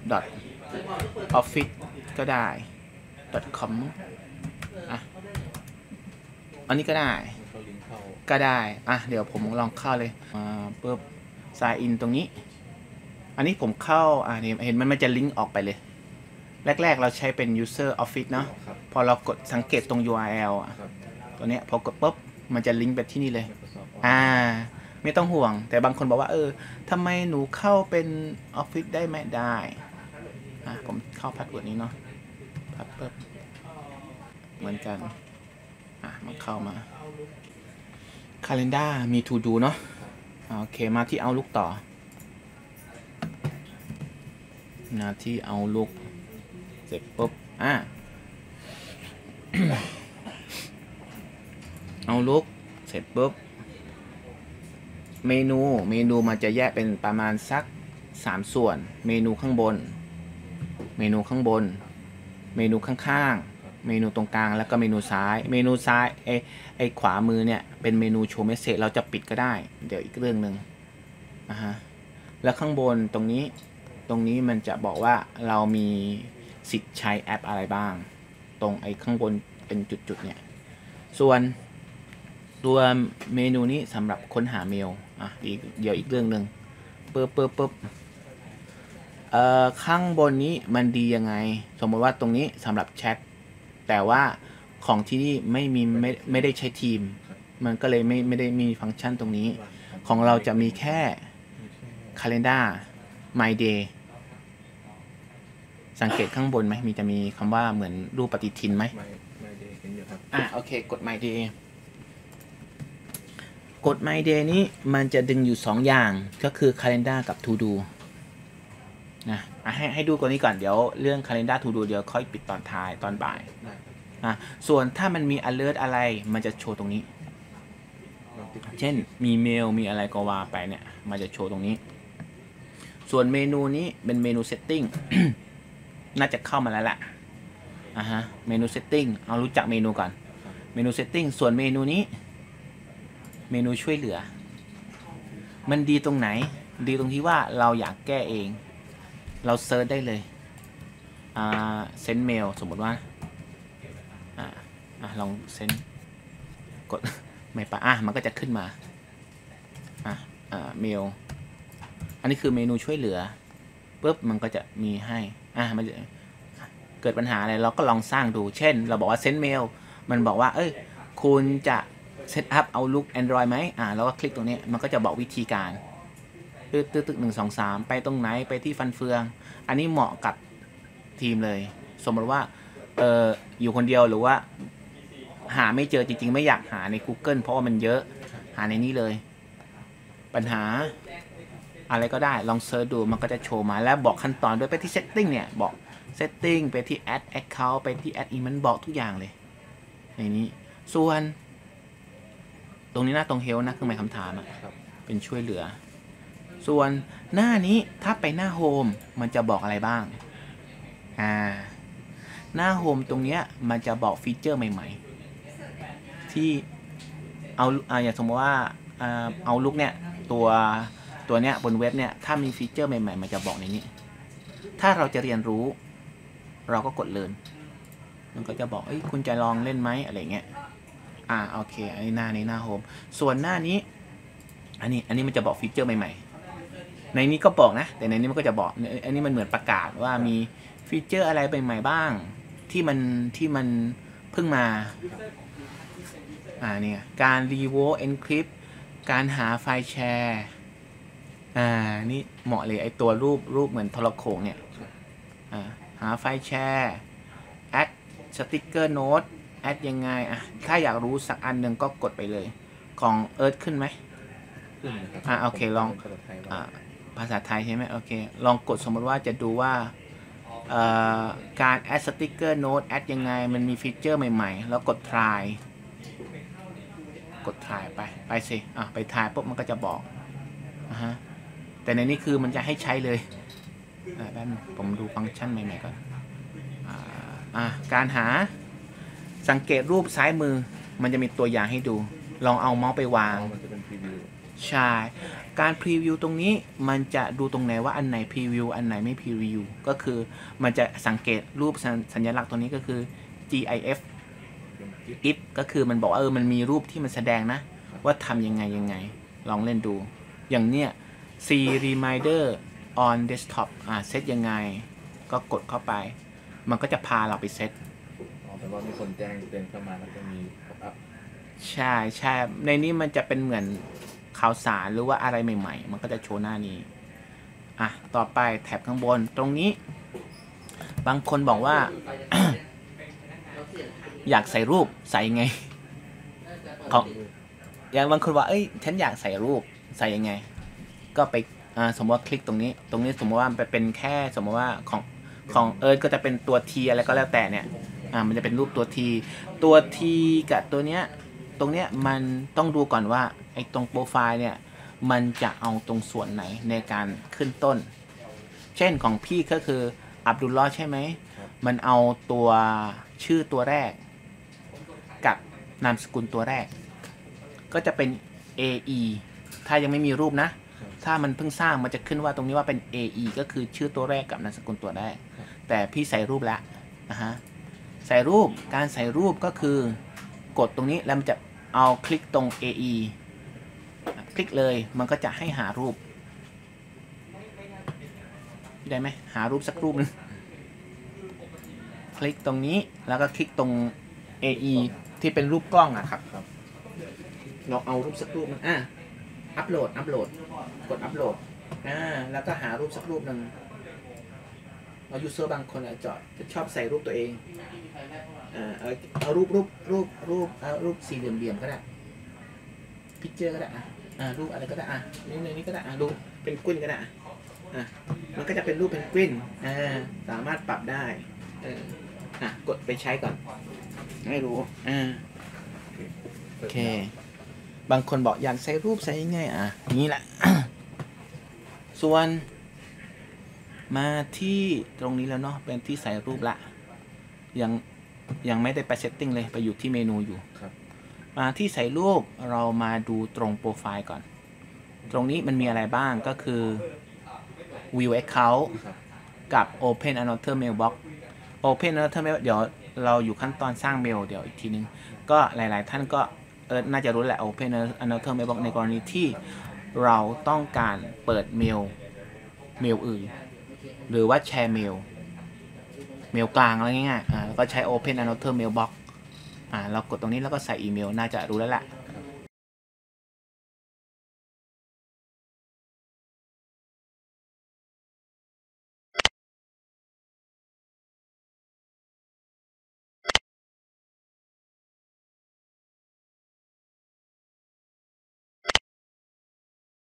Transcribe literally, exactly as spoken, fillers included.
dot office ก็ได้ .com อ่ะอันนี้ก็ได้ก็ได้อ่ะเดี๋ยวผมลองเข้าเลยมาปุ๊บ sign in ตรงนี้อันนี้ผมเข้าอ่ะเห็นมันมันจะลิงก์ออกไปเลยแรกๆเราใช้เป็น user office เนาะพอเรากดสังเกตตรง ยู อาร์ แอล อ่ะตัวเนี้ยพอกดปุ๊บมันจะลิงก์ไปที่นี่เลยอ่าไม่ต้องห่วงแต่บางคนบอกว่าเออทำไมหนูเข้าเป็น Office ได้ไหมได้อ่ะผมเข้าพาสเวิร์ดนี้เนาะพับปุ๊บเหมือนกันอ่ะมันเข้ามา Calendar มี To Do เนาะโอเคมาที่ Outlook ต่อมาที่ Outlook เสร็จปุ๊บอ่ะ Outlook เสร็จปุ๊บเมนูเมนูมันจะแยกเป็นประมาณสักสามส่วนเมนูข้างบนเมนูข้างบนเมนูข้างๆเมนูตรงกลางแล้วก็เมนูซ้ายเมนูซ้ายไอ้ไอ้ขวามือเนี่ยเป็นเมนูโชว์เมสเสจเราจะปิดก็ได้เดี๋ยวอีกเรื่องหนึ่งนะฮะแล้วข้างบนตรงนี้ตรงนี้มันจะบอกว่าเรามีสิทธิ์ใช้แอปอะไรบ้างตรงไอ้ข้างบนเป็นจุดๆเนี่ยส่วนตัวเมนูนี้สำหรับค้นหาเมลอ่ะอีกเดี๋ยวอีกเรื่องหนึ่งปึ๊บปึ๊บปึ๊บเอ่อข้างบนนี้มันดียังไงสมมติว่าตรงนี้สำหรับแชทแต่ว่าของที่นี่ไม่มีไม่ไม่ได้ใช้ทีมมันก็เลยไม่ไม่ได้มีฟังก์ชันตรงนี้ของเราจะมีแค่ Calendar My Day สังเกตข้างบนไหมมีจะมีคำว่าเหมือนรูปปฏิทินไหม My Day เห็นอยู่ครับอ่ะโอเคกด My Day กด My Day นี้มันจะดึงอยู่สองอย่างก็คือ Calendar กับ To Do นะให้ให้ดูก่อนนี้ก่อนเดี๋ยวเรื่อง Calendar To Do เดี๋ยวค่อยปิดตอนท้ายตอนบ่ายนะส่วนถ้ามันมี alert อะไรมันจะโชว์ตรงนี้เช่นมีเมลมีอะไรก็ว่าไปเนี่ยมันจะโชว์ตรงนี้ส่วนเมนูนี้เป็นเมนู setting น่าจะเข้ามาแล้วแหละอ่ะฮะเมนู setting เอารู้จักเมนูก่อนเมนู setting ส่วนเมนูนี้เมนูช่วยเหลือมันดีตรงไหนดีตรงที่ว่าเราอยากแก้เองเราเซิร์ชได้เลยอ่าเซนเมลสมมติว่าอ่าอ่ะลองเซนกดไม่ปะอ่ะมันก็จะขึ้นมาอ่ะอ่าเมลอันนี้คือเมนูช่วยเหลือปุ๊บมันก็จะมีให้อ่ะมันจะเกิดปัญหาอะไรเราก็ลองสร้างดูเช่นเราบอกว่าเซนเมลมันบอกว่าเอ้ยคุณจะเซตอัพเอาลุก Android ไหมอ่าเราก็คลิกตรงนี้มันก็จะบอกวิธีการตึ๊ดตึ๊ดตึ๊ดหนึ่งสองสามไปตรงไหนไปที่ฟันเฟืองอันนี้เหมาะกับทีมเลยสมมติว่าเอออยู่คนเดียวหรือว่าหาไม่เจอจริงๆไม่อยากหาใน Google เพราะว่ามันเยอะหาในนี้เลยปัญหาอะไรก็ได้ลองเซิร์ชดูมันก็จะโชว์มาแล้วบอกขั้นตอนด้วยไปที่ setting เนี่ยบอก setting ไปที่ add account ไปที่ add in มันบอกทุกอย่างเลยในนี้ส่วนตรงนี้นะตรง help นะเครื่องหมายคำถามอ่ะเป็นช่วยเหลือส่วนหน้านี้ถ้าไปหน้า home มันจะบอกอะไรบ้างอ่าหน้า home ตรงเนี้ยมันจะบอกฟีเจอร์ใหม่ๆที่เอาอ่าอย่างสมมติว่าอ่าเอาลุกเนี่ยตัวตัวเนี้ยบนเว็บเนี่ยถ้ามีฟีเจอร์ใหม่ๆมันจะบอกในนี้ถ้าเราจะเรียนรู้เราก็กดเรียนมันก็จะบอกเอ้ยคุณจะลองเล่นไหมอะไรเงี้ยอ่าโอเคอันนี้หน้านี้หน้าโฮมส่วนหน้านี้อันนี้อันนี้มันจะบอกฟีเจอร์ใหม่ๆในนี้ก็บอกนะแต่ในนี้มันก็จะบอกอันนี้มันเหมือนประกาศว่ามีฟีเจอร์อะไรใหม่ๆบ้างที่มันที่มันเพิ่งมาอ่าเนี่ยการ revoke encrypt การหาไฟล์แชร์อ่านี่เหมาะเลยไอตัวรูปรูปเหมือนโทรโขงเนี่ยอ่าหาไฟล์แชร์แอดสติ๊กเกอร์โน้ตแอดยังไงอ่ะถ้าอยากรู้สักอันหนึ่งก็กดไปเลยของเอิร์ธขึ้นไหมขึ้นครับอ่าโอเคลองอ่าภาษาไทยใช่ไหมโอเคลองกดสมมติว่าจะดูว่าเอ่อการแอดสติ๊กเกอร์โน้ตแอดยังไงมันมีฟีเจอร์ใหม่ๆแล้วกด try กด try ไปไปสิอ่ะไป try ปุ๊บมันก็จะบอกอ่ะฮะแต่ในนี้คือมันจะให้ใช้เลยแป๊บนึงผมดูฟังก์ชันใหม่ๆก่อนอ่าการหาสังเกตรูปซ้ายมือมันจะมีตัวอย่างให้ดูลองเอาเมาส์ไปวางใช่การพรีวิวตรงนี้มันจะดูตรงไหนว่าอันไหนพรีวิวอันไหนไม่พรีวิวก็คือมันจะสังเกตรูปสัญลักษณ์ตัวนี้ก็คือ GIF if ก็คือมันบอกเออมันมีรูปที่มันแสดงนะว่าทำยังไงยังไงลองเล่นดูอย่างเนี้ย C reminder on desktop อ่าเซตยังไงก็กดเข้าไปมันก็จะพาเราไปเซตอ๋อแต่ว่ามีคนแจ้งเตือนเข้ามาแล้วจะมีป๊อปอัพใช่ใช่ในนี้มันจะเป็นเหมือนข่าวสารหรือว่าอะไรใหม่ๆมันก็จะโชว์หน้านี้อ่ะต่อไปแท็บข้างบนตรงนี้บางคนบอกว่า อยากใส่รูปใส่ยังไงของอย่างบางคนว่าเอ้ยฉันอยากใส่รูปใส่ยังไงก็ไปอ่าสมมติว่าคลิกตรงนี้ตรงนี้สมมติว่าไปเป็นแค่สมมติว่าของของเอิร์ธก็จะเป็นตัว T อะไรก็แล้วแต่เนี่ยอ่ามันจะเป็นรูปตัว T ตัว T กับตัวเนี้ยตรงเนี้ยมันต้องดูก่อนว่าไอ้ตรงโปรไฟล์เนี่ยมันจะเอาตรงส่วนไหนในการขึ้นต้นเช่นของพี่ก็คืออับดุลลอฮ์ใช่ไหมมันเอาตัวชื่อตัวแรกกับนามสกุลตัวแรกก็จะเป็น เอ อี ถ้ายังไม่มีรูปนะถ้ามันเพิ่งสร้างมันจะขึ้นว่าตรงนี้ว่าเป็น เอ อี ก็คือชื่อตัวแรกกับนามสกุลตัวแรกแต่พี่ใส่รูปแล้วนะฮะใส่รูปการใส่รูปก็คือกดตรงนี้แล้วมันจะเอาคลิกตรง เอ อี คลิกเลยมันก็จะให้หารูปได้ไหมหารูปสักรูปนึงคลิกตรงนี้แล้วก็คลิกตรง เอ อี ที่เป็นรูปกล้องอะครับเราเอารูปสักรูปนึงอ่ะอัปโหลดอัปโหลดกดอัปโหลดอ่าแล้วก็หารูปสักรูปนึงเรายูเซอร์บางคนอาจจะชอบใส่รูปตัวเองอ่าเอาเอารูปรูปรูปรูปเอารูปสี่เหลี่ยมๆก็ได้พิกเจอร์ก็ได้อ่ะอ่ารูปอะไรก็ได้อ่ะนี่ในนี้ก็ได้อ่ะรูปเป็นกวินก็ได้อ่ะอ่ะมันก็จะเป็นรูปเป็นกวินอ่าสามารถปรับได้เอออ่ะกดไปใช้ก่อนไม่รู้อ่าโอเคบางคนบอกอยากใส่รูปใส่ยังไงอ่ะอย่างนี้แหละ ส่วนมาที่ตรงนี้แล้วเนาะเป็นที่ใส่รูปละยังยังไม่ได้ไปเซตติ้งเลยไปอยู่ที่เมนูอยู่มาที่ใส่รูปเรามาดูตรงโปรไฟล์ก่อนตรงนี้มันมีอะไรบ้างก็คือ view account กับ open another mailbox open another mail เดี๋ยวเราอยู่ขั้นตอนสร้างเมลเดี๋ยวอีกทีนึงก็หลายๆท่านก็เออน่าจะรู้แหละ open another mailbox ในกรณีที่เราต้องการเปิดเมลเมลอื่นหรือว่าแชร์เมลเมลกลางอะไรง่ายๆอ่าก็ใช้ open another mailbox อ่าเรากดตรงนี้แล้วก็ใส่อีเมลน่าจะรู้แล้วแหละ